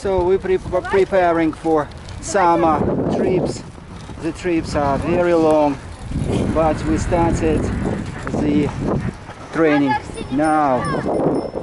So we're preparing for summer trips. The trips are very long, but we started the training now.